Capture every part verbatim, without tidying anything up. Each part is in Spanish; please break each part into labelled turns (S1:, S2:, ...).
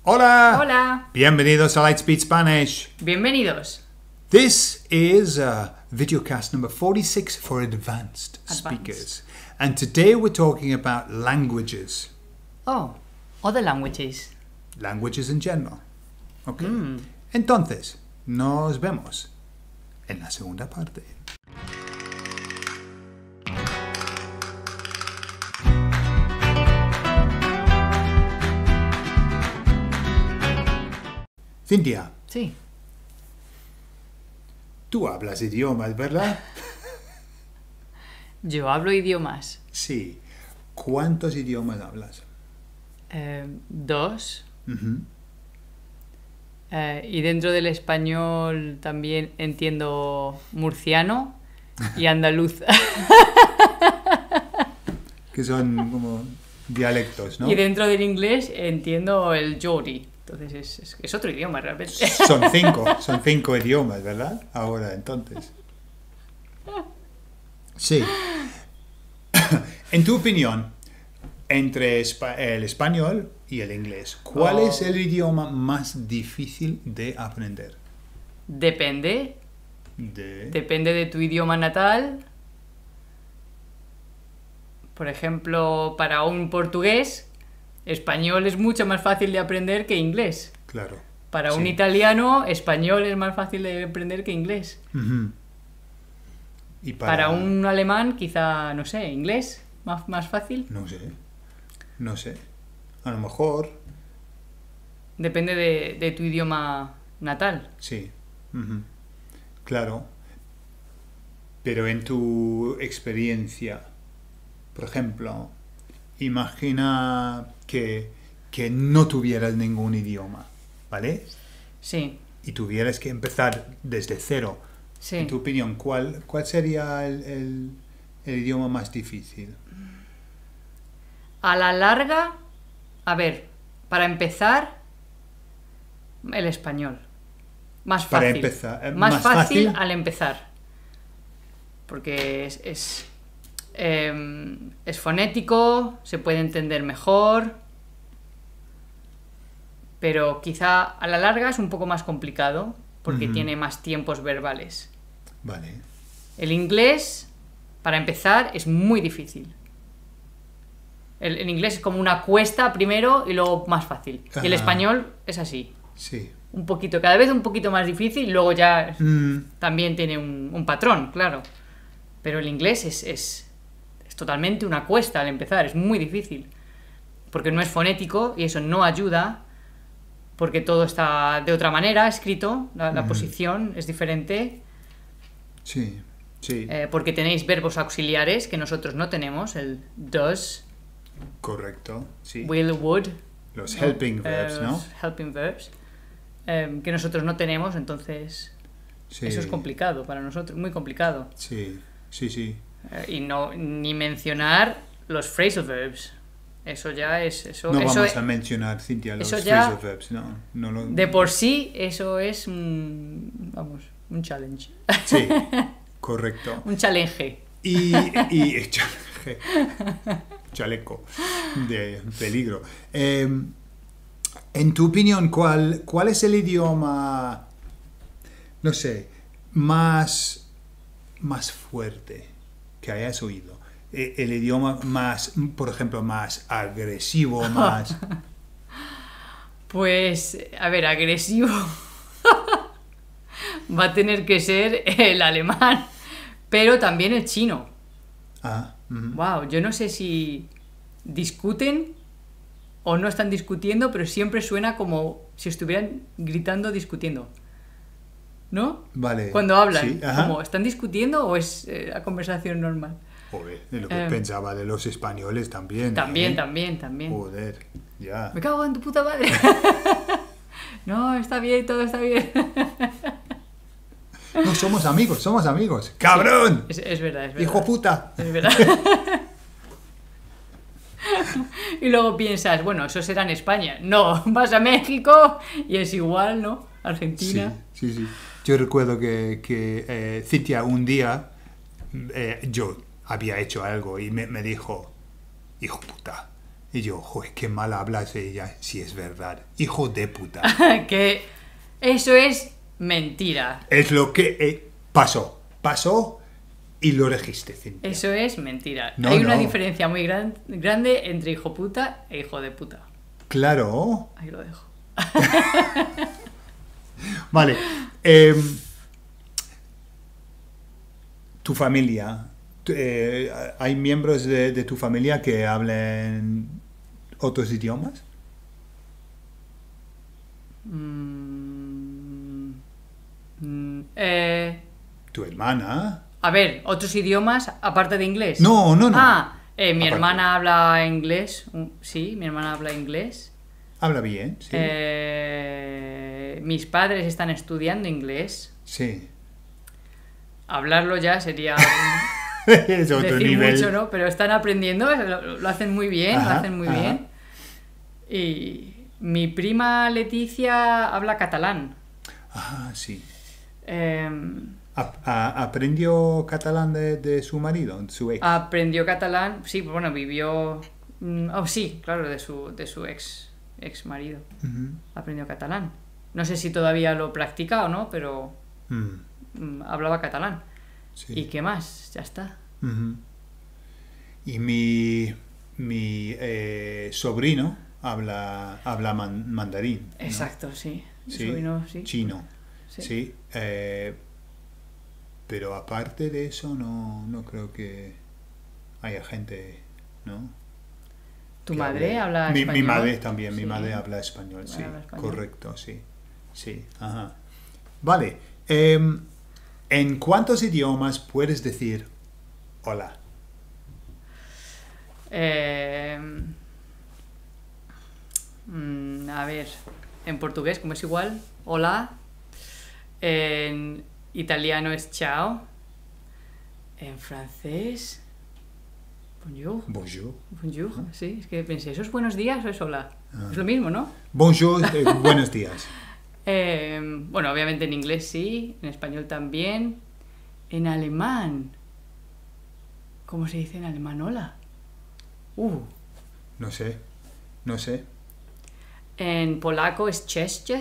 S1: Hola!
S2: Hola!
S1: Bienvenidos a Lightspeed Spanish.
S2: Bienvenidos.
S1: This is uh, videocast number forty-six for advanced,
S2: Advanced.
S1: speakers. And today we're talking about languages.
S2: Oh, other languages.
S1: Languages in general. Okay.
S2: Mm.
S1: Entonces, nos vemos en la segunda parte. Cintia,
S2: Sí.
S1: tú hablas idiomas, ¿verdad?
S2: Yo hablo idiomas.
S1: Sí. ¿Cuántos idiomas hablas?
S2: Eh, dos.
S1: Ujú.
S2: Eh, y dentro del español también entiendo murciano y andaluz.
S1: Que son como dialectos, ¿no?
S2: Y dentro del inglés entiendo el Geordie. Entonces es, es, es otro idioma realmente.
S1: Son cinco, son cinco idiomas, ¿verdad? Ahora, entonces. Sí. En tu opinión, entre espa- el español y el inglés, ¿cuál
S2: Oh.
S1: es el idioma más difícil de aprender?
S2: Depende.
S1: De...
S2: Depende de tu idioma natal. Por ejemplo, para un portugués, español es mucho más fácil de aprender que inglés.
S1: Claro.
S2: Para un
S1: Sí.
S2: italiano, español es más fácil de aprender que inglés.
S1: Ujú. Y
S2: Para...
S1: para...
S2: un alemán, quizá, no sé, inglés, más, más fácil.
S1: No sé. No sé. A lo mejor...
S2: Depende de, de tu idioma natal.
S1: Sí. Ujú. Claro. Pero en tu experiencia, por ejemplo, imagina que, que no tuvieras ningún idioma, ¿vale?
S2: Sí,
S1: Y tuvieras que empezar desde cero.
S2: sí.
S1: En tu opinión, ¿cuál, cuál sería el, el- el idioma más difícil?
S2: A la larga, a ver, para empezar, el español. Más
S1: Para
S2: fácil.
S1: empezar, eh,
S2: Más,
S1: más
S2: fácil,
S1: fácil.
S2: al empezar. Porque es, es, eh, es fonético, se puede entender mejor. Pero quizá a la larga es un poco más complicado porque
S1: Ujú.
S2: tiene más tiempos verbales.
S1: Vale.
S2: El inglés, para empezar, es muy difícil. El, el inglés es como una cuesta primero y luego más fácil. Y el
S1: Ajá.
S2: español es así.
S1: Sí.
S2: Un poquito, cada vez un poquito más difícil y luego ya
S1: Mm,
S2: también tiene un, un patrón, claro. Pero el inglés es, es, es totalmente una cuesta al empezar, es muy difícil. Porque no es fonético y eso no ayuda. Porque todo está de otra manera escrito, la, la
S1: Ujú.
S2: posición es diferente.
S1: sí. Sí.
S2: Eh, porque tenéis verbos auxiliares que nosotros no tenemos, el does,
S1: Correcto. Sí.
S2: will, would.
S1: Los
S2: ¿no?
S1: helping
S2: Eh,
S1: verbs, ¿no?
S2: los helping verbs. eh, que nosotros no tenemos, entonces
S1: Sí.
S2: eso es complicado para nosotros, muy complicado.
S1: Sí. Sí, sí.
S2: Eh, y no ni mencionar los phrasal verbs. Eso ya es... Eso,
S1: No
S2: eso
S1: vamos
S2: es-
S1: a mencionar, Cintia, los
S2: eso ya-
S1: phrasal verbs, no. no lo-
S2: de por sí, eso es un... Vamos, un challenge.
S1: Sí, correcto.
S2: Un challenge.
S1: Y, y chale- chaleco de peligro. Eh, en tu opinión, ¿cuál, ¿cuál es el idioma, no sé, más, más fuerte que hayas oído? Eh, El idioma más, por ejemplo, más agresivo, más...
S2: Pues, a ver, agresivo va a tener que ser el alemán, pero también el chino.
S1: Ah, ujú.
S2: Wow, yo no sé si discuten o no están discutiendo, pero siempre suena como si estuvieran gritando discutiendo. ¿No?
S1: Vale.
S2: Cuando hablan,
S1: Sí, ajá.
S2: como, ¿están discutiendo o es eh, la conversación normal?
S1: Joder, de lo que
S2: Eh,
S1: pensaba de los españoles también.
S2: También,
S1: ¿eh?
S2: también, también.
S1: Joder, ya.
S2: Me cago en tu puta madre. No, está bien, todo está bien.
S1: No, somos amigos, somos amigos. ¡Cabrón!
S2: Es, es verdad, es verdad.
S1: ¡Hijo puta!
S2: Es verdad. Y luego piensas, bueno, eso será en España. No, vas a México y es igual, ¿no? Argentina.
S1: Sí, sí, sí. Yo recuerdo que, que eh, Cintia un día, eh, yo había hecho algo y me, me dijo, hijo puta. Y yo, joder, qué mal hablas ella. Sí, es verdad. Hijo de puta.
S2: Que eso es mentira.
S1: Es lo que eh, pasó. Pasó y lo registré, Cintia.
S2: Eso es mentira.
S1: No,
S2: Hay una
S1: no.
S2: diferencia muy gran, grande entre hijo puta e hijo de puta.
S1: Claro.
S2: Ahí lo dejo.
S1: Vale. Eh, tu familia. Eh, ¿Hay miembros de, de tu familia que hablen otros idiomas?
S2: Mm, mm, eh,
S1: ¿Tu hermana?
S2: a ver, otros idiomas aparte de inglés.
S1: No, no, no.
S2: Ah, eh, mi
S1: Aparte.
S2: hermana habla inglés. mm, Sí, mi hermana habla inglés.
S1: Habla bien, sí.
S2: Eh, mis padres están estudiando inglés.
S1: Sí.
S2: Hablarlo ya sería
S1: Es otro
S2: decir
S1: nivel.
S2: mucho, ¿no? Pero están aprendiendo, lo, lo hacen muy bien,
S1: Ajá,
S2: lo hacen muy
S1: ajá.
S2: bien. Y mi prima Leticia habla catalán.
S1: Ah, sí.
S2: Eh,
S1: Ap- a- ¿Aprendió catalán de, de su marido, su ex?
S2: aprendió catalán, sí, bueno, vivió... mm, Oh, sí, claro, de su, de su ex, ex marido.
S1: Ujú.
S2: Aprendió catalán. No sé si todavía lo practica o no, pero
S1: Mm,
S2: mm, hablaba catalán.
S1: sí.
S2: ¿Y qué más? Ya está.
S1: Ujú. Y mi, mi eh, sobrino habla, habla man- mandarín. ¿no?
S2: Exacto, sí.
S1: Sí,
S2: Sobrino, sí.
S1: chino.
S2: Sí.
S1: Sí. eh, pero aparte de eso, no, no creo que haya gente, ¿no?
S2: ¿Tu
S1: que
S2: madre
S1: hable-
S2: habla
S1: mi,
S2: español?
S1: Mi madre también, mi
S2: Sí.
S1: madre habla español,
S2: Mi
S1: sí.
S2: madre habla español.
S1: Correcto, sí. Sí, ajá. Vale. em, ¿En cuántos idiomas puedes decir hola?
S2: Eh, mm, a ver, en portugués, como es igual, hola. En italiano es ciao. En francés, bonjour.
S1: Bonjour.
S2: Bonjour, sí, es que pensé, ¿eso es buenos días o es hola?
S1: Ah.
S2: Es lo mismo, ¿no?
S1: Bonjour, eh, buenos días.
S2: Eh, bueno, obviamente en inglés sí, en español también. En alemán, ¿cómo se dice en alemán hola? Uh,
S1: No sé, no sé.
S2: en polaco es cześć.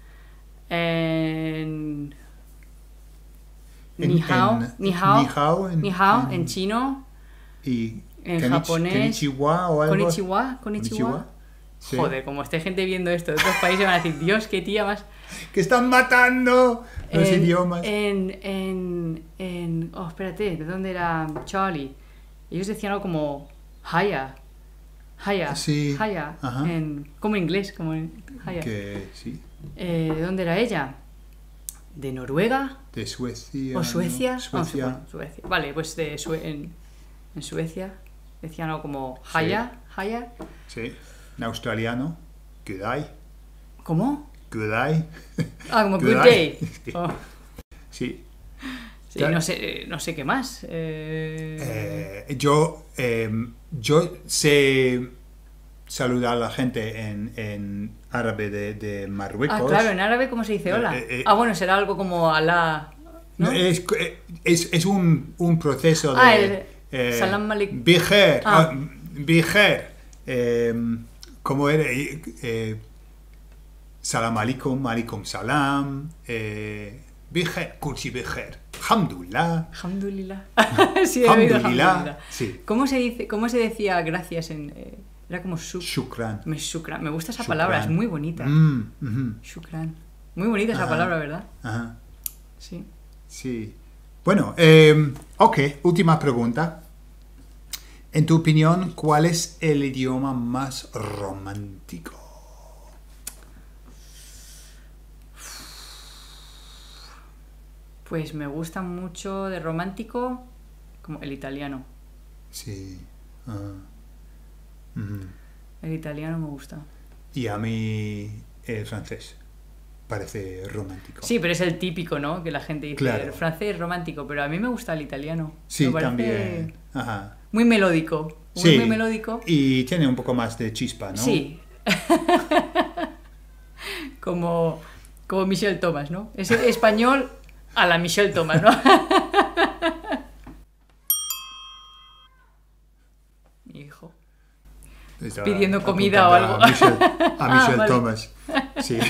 S2: En
S1: En-
S2: ni hao,
S1: en-
S2: ni hao,
S1: ni hao en-
S2: ni hao,
S1: en-
S2: en chino,
S1: Y
S2: en
S1: konnichi-
S2: japonés,
S1: konnichiwa o algo.
S2: konnichiwa, konnichiwa.
S1: Sí.
S2: Joder, como esté gente viendo esto de otros países van a decir, Dios, qué tía más.
S1: Que están matando los
S2: en,
S1: idiomas.
S2: En, en, en, oh, espérate, ¿de dónde era Charlie? Ellos decían algo como Haya, Haya,
S1: Sí,
S2: Haya,
S1: ajá.
S2: en, como en inglés, como en Haya.
S1: Que sí.
S2: Eh, ¿de dónde era ella? ¿De Noruega?
S1: De Suecia.
S2: ¿O Suecia?
S1: ¿no?
S2: Vamos a
S1: Suecia.
S2: poner Suecia. Vale, pues de Sue- en, en Suecia decían algo como Haya, Haya.
S1: Sí. En australiano. Good day.
S2: ¿Cómo?
S1: Good day.
S2: Ah, como
S1: Good
S2: Good
S1: day.
S2: Day.
S1: Sí.
S2: Oh,
S1: Sí.
S2: sí,
S1: Claro.
S2: no sé, no sé qué más. Eh,
S1: Eh, yo, eh, yo sé saludar a la gente en, en árabe de, de Marruecos.
S2: ah, claro, en árabe, ¿cómo se dice hola?
S1: Eh, eh,
S2: ah, bueno, será algo como Alá. ¿no?
S1: No, es, es, es un, un proceso de...
S2: Ah, el
S1: eh,
S2: salam aleik-
S1: Bijer.
S2: Ah.
S1: ah, Bijer. Eh, ¿Cómo era? Eh, eh, salam alaikum, alaikum salam. Eh, Bijer, kursi bijer. Alhamdulillah.
S2: Alhamdulillah. sí, he oído
S1: Alhamdulillah.
S2: alhamdulillah.
S1: Sí.
S2: ¿Cómo se dice, cómo se decía gracias en eh, era como shuk,
S1: Shukran.
S2: me, shukran. Me gusta esa
S1: Shukran.
S2: palabra, es muy bonita.
S1: Mm, ujú.
S2: Shukran. Muy bonita esa
S1: Ajá.
S2: palabra, ¿verdad?
S1: Ajá.
S2: Sí.
S1: Sí. Bueno, eh, ok, última pregunta. En tu opinión, ¿cuál es el idioma más romántico?
S2: Pues me gusta mucho de romántico como el italiano.
S1: Sí. ah, ujú.
S2: El italiano me gusta.
S1: Y a mí el francés parece romántico.
S2: Sí, pero es el típico, ¿no? Que la gente dice,
S1: Claro.
S2: el francés es romántico, pero a mí me gusta el italiano.
S1: Sí,
S2: Me parece
S1: también. Ajá.
S2: muy melódico. Muy,
S1: Sí.
S2: muy melódico.
S1: Y tiene un poco más de chispa, ¿no?
S2: Sí. como, como Michelle Thomas, ¿no? Es español a la Michelle Thomas, ¿no? Mi hijo.
S1: Estaba
S2: pidiendo comida o
S1: apuntando
S2: algo.
S1: A Michelle, a
S2: Ah,
S1: Michelle
S2: vale.
S1: Thomas. Sí.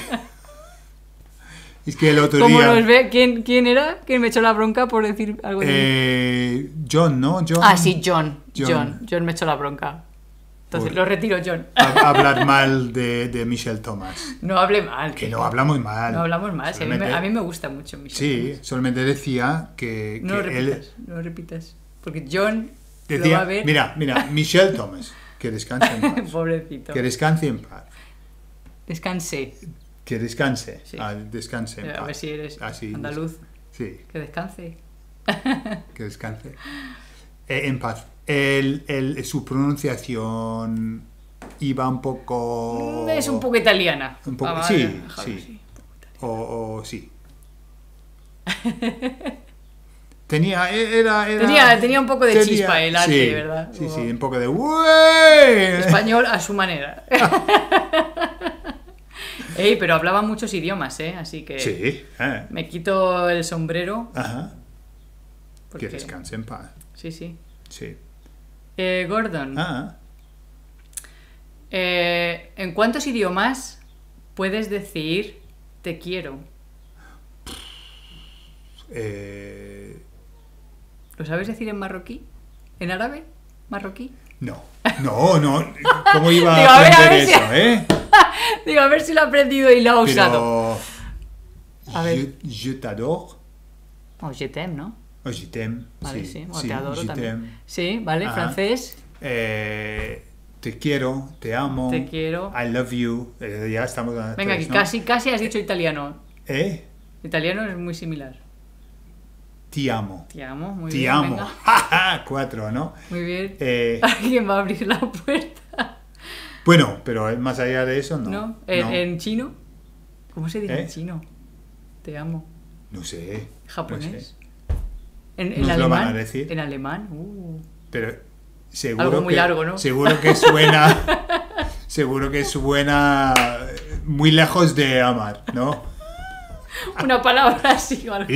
S1: Es que el otro
S2: ¿Cómo
S1: día...
S2: nos ve? ¿Quién, ¿Quién era? ¿Quién me echó la bronca por decir algo de mí?
S1: eh, John, ¿no? John,
S2: Ah, sí, John.
S1: John.
S2: John. John me echó la bronca. Entonces,
S1: Por-
S2: lo retiro, John.
S1: a- hablar mal de, de Michelle Thomas.
S2: No hable mal.
S1: Que no hablamos mal.
S2: No hablamos mal. Sí, a, mí me,
S1: Solamente-
S2: a mí me gusta mucho Michelle
S1: Sí,
S2: Thomas.
S1: solamente decía que,
S2: No lo
S1: que
S2: repitas,
S1: él
S2: no lo repitas. Porque John lo va
S1: decía,
S2: a ver.
S1: mira, mira, Michelle Thomas, que descanse en paz.
S2: Pobrecito.
S1: Que descanse en paz.
S2: Descanse.
S1: Que descanse.
S2: Sí.
S1: Ah, descanse en
S2: A
S1: paz.
S2: ver si eres
S1: Así,
S2: andaluz.
S1: Sí,
S2: Que descanse.
S1: que descanse. Eh, en paz. El, el- su pronunciación iba un poco...
S2: Es un poco italiana.
S1: Un poco-
S2: Vamos a
S1: sí,
S2: dejarlo
S1: sí.
S2: así.
S1: O, o sí. Tenía, era, era-
S2: Tenía, tenía un poco de
S1: tenía-
S2: chispa el arte,
S1: sí,
S2: ¿verdad?
S1: Sí,
S2: Como
S1: sí, un poco de "Ué".
S2: español a su manera. Ey, pero hablaba muchos idiomas, ¿eh? Así que
S1: Sí, eh,
S2: me quito el sombrero.
S1: ajá.
S2: Porque...
S1: Que descanse en paz.
S2: Sí, sí.
S1: Sí.
S2: Eh, Gordon,
S1: Ah,
S2: eh, ¿en cuántos idiomas puedes decir te quiero?
S1: eh,
S2: ¿Lo sabes decir en marroquí? ¿En árabe? ¿Marroquí?
S1: no, no, no. ¿Cómo iba
S2: Digo,
S1: a
S2: a ver, a
S1: aprender
S2: ver si-
S1: eso, eh?
S2: Digo, a ver si lo ha aprendido y lo ha usado.
S1: Pero...
S2: A ver.
S1: Je, je t'adore.
S2: Oh, je t'aime, ¿no?
S1: O je t'aime.
S2: Vale, sí.
S1: sí,
S2: O
S1: sí,
S2: te adoro
S1: je
S2: también.
S1: t'aime.
S2: Sí, vale,
S1: Ajá.
S2: francés.
S1: Eh, te quiero, te amo.
S2: Te quiero.
S1: I love you. Eh, ya estamos a
S2: Venga,
S1: tres,
S2: que
S1: ¿no?
S2: casi, casi has dicho italiano.
S1: ¿Eh?
S2: Italiano es muy similar.
S1: Te amo.
S2: Te amo, muy
S1: Te
S2: bien.
S1: amo.
S2: venga.
S1: Ja, ja, Cuatro, ¿no?
S2: Muy bien.
S1: Eh,
S2: ¿Alguien va a abrir la puerta?
S1: bueno, pero más allá de eso, no.
S2: ¿No? ¿En,
S1: no.
S2: en chino? ¿Cómo se dice
S1: ¿Eh?
S2: en chino? Te amo.
S1: No sé.
S2: ¿Japonés?
S1: No sé.
S2: ¿En, en
S1: Nos lo
S2: alemán?
S1: van a decir.
S2: ¿En alemán? Uh.
S1: Pero seguro
S2: Algo muy
S1: que,
S2: largo, ¿no?
S1: Seguro que suena. seguro que suena muy lejos de amar, ¿no?
S2: Una palabra así o algo.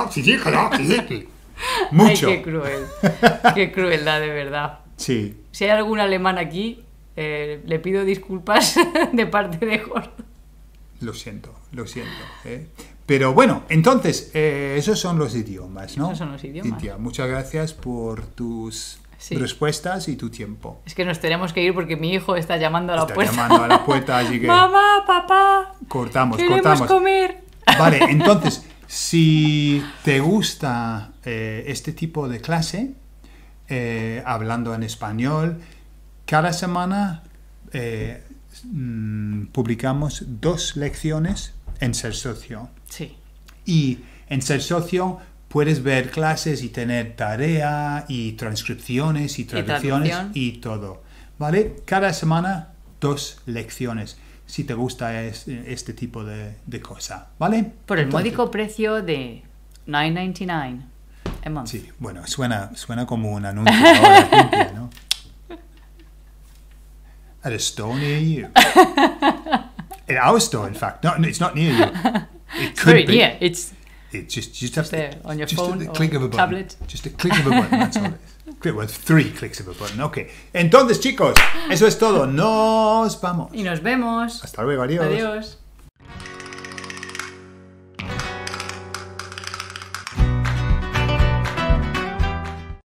S1: Mucho.
S2: Ay, qué cruel. Qué crueldad, de verdad.
S1: Sí.
S2: Si hay algún alemán aquí, eh, le pido disculpas de parte de Jorge.
S1: Lo siento, lo siento. ¿eh? Pero bueno, entonces, eh, esos son los idiomas, ¿no?
S2: Esos son los idiomas.
S1: Cintia, muchas gracias por tus
S2: Sí.
S1: respuestas y tu tiempo.
S2: Es que nos tenemos que ir porque mi hijo está llamando a la
S1: Está
S2: puerta.
S1: llamando a la puerta, así que
S2: Mamá, papá,
S1: cortamos,
S2: queremos
S1: cortamos.
S2: comer.
S1: Vale, entonces, si te gusta eh, este tipo de clase, eh, hablando en español, cada semana eh, mm, publicamos dos lecciones en Ser Socio.
S2: Sí.
S1: Y en Ser Socio puedes ver clases y tener tarea y transcripciones y traducciones
S2: traducción.
S1: y todo. ¿Vale? Cada semana dos lecciones. Si te gusta es- este tipo de, de cosa. ¿Vale?
S2: Por el
S1: Entonces-
S2: módico precio de nueve noventa y nueve a month.
S1: Sí, bueno, suena, suena como un anuncio ahora, Cintia, ¿no? At a store near you. At our store, in fact. No, it's not near you. It
S2: It's
S1: could
S2: very
S1: be.
S2: near. It's
S1: It just, just have
S2: there,
S1: to,
S2: on your
S1: just
S2: phone
S1: a
S2: or
S1: click of a button.
S2: tablet.
S1: Just a click of a button, that's all it is. Click, well, three clicks of a button, ok. Entonces, chicos, eso es todo. Nos vamos.
S2: y nos vemos.
S1: Hasta luego, adiós.
S2: Adiós.